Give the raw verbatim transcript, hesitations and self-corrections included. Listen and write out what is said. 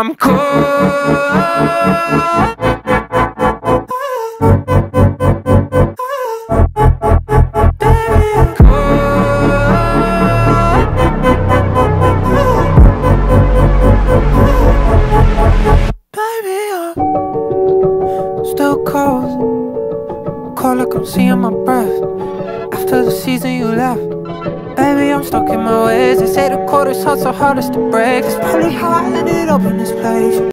I'm cold. Still cold, cold like I'm seeing my breath. After the season you left, baby, I'm stuck in my ways. They say the coldest hearts are hardest to break. That's probably how I ended up in this place.